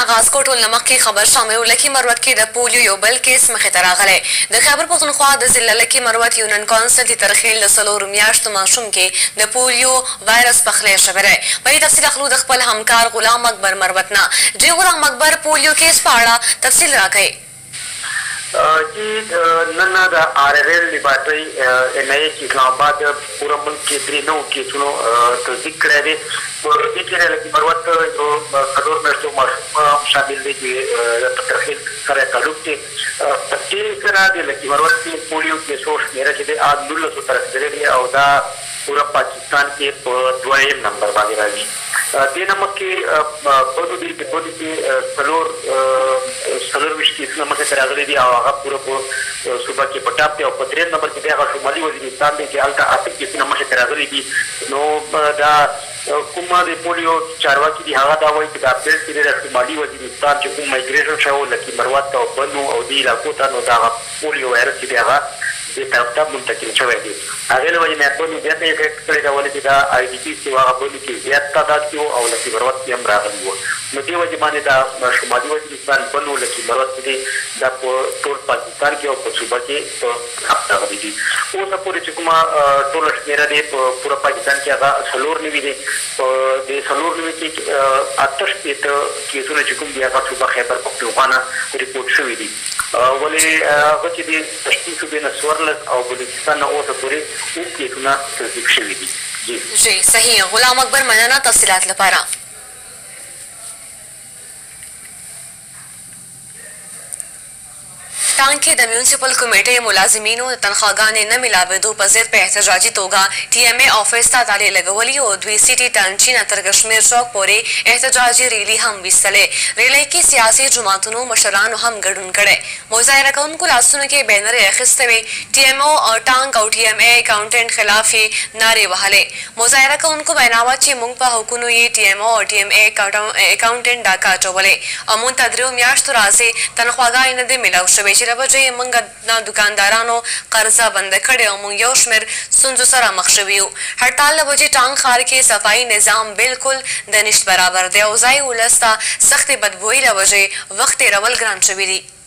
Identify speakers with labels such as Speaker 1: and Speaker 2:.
Speaker 1: آغاز کو ټول نمک کې خبر شامل لکي مروت کې د پولیو یو بل کیس مخې ته راغلی د خیبر پښتونخوا د ضلع لکي مروت یونین کونسل د ترخیل د څلورو میاشتو ماشوم کې د پولیو وایرس پخلی شوی دی په دې تفصیل اخلو د خپل همکار غلام اکبر مروت نه جی غلام اکبر پولیو کیس په اړه تفصیل راکوي
Speaker 2: نن د آرایل لیبارټري NIA چې اسلام آباد پوره ملک کې درې نوو کیسونو تصدیق کړی دی په دې کې لکي مروت یو څلور میاشتو ماشوم شامل دی چې د ترخیل سره تعلق دی په دې سره د لکي مروت کې پولیو کیسو شمېره چې دی 1900 ته رسېدلی دی او دا پوره پاکستان کې په 2یم نمبر باندې راځي دې نه مخکې بدو کې څلورویشت کیسونه مخې ته راغلي دي او هغه پوره په صوبه کې په ټاپ دی او په 3 نمبر کې بیا هغه شمالي وزیرستان دی چې هلته 8 کیسونه مخې ته راغلي دي نو دا کومه د پولیو چارواکي دي هغه دا وایي چې دا اپریل کې د شمالي وزیرستان چې کوم مایګریشن شوی لکي مروت ته او بنو او دې علاقو ته نو دا هغه پولیو وایرس چې دی هغه دې طرف ته منتقل شوی دی هغې له وجې نه بنو زیاته افیکټ کړی ده ولې چې دا IDP چې هغه بنو کې زیات تعداد کې وو او لکي مروت کې هم راغلي وو نو دې وجې باندې دا شمالي وزیرستان بنو لکي مروت چې دی دا په ټول پاکستان کې او په صوبه کې په ټاپ راغلي دي اوسه پورې چې کومه ټوله شمېره دی په پوره پاکستان کې هغه څلور نوي دی په دې څلور نوي کې 88 کیسونه چې کوم دي هغه صوبه خیبر پښتونخوا نه ریپورټ شوي دي ولې هغه چې د تشکیل صوبې نه 14 او بلوچستان نه اوسه پورې اوم کیسونه تصدیق شوي دي
Speaker 1: جی صحیح غلام اکبر مننه تفصیلات لپاره ټانګ کې د میونسپل کمیټې ملازمینو د تنخواګانې نه میلاوېدو په ضد په احتجاجي توګه TMA آفس ته تالې لګولي او دوی سیټي ټانچي نه تر کشمیر چوک پورې احتجاجي ریلي هم ویستلې ریلۍ کې سیاسي جماعتونو مشرانو هم ګډون کړی مظاهره کوونکو لاسونو کې بینرې اخیستې وې TMO ټانګ او TMA اکاونټنټ خلاف یې نارې وهلې مظاهره کوونکو ویناوه چې موږ په حقونو یې TMO او TMA اکاونټنټ ډاکا اچولې او موږ ته 3 میاشتو راځې تنخواګانې نه دي میلاو شوې چې بجې موږ نه دوکاندارانو قرضه بنده کړې او موږ یو شمېر ستونزو سره مخ شوي یو هړتال له وجې ټانګ ښار کې صفایي نظام بالکل د نشت برابر دی او ځایي ولس ته سختې بدبویي له وجې وخت تېرول ګران شوي دي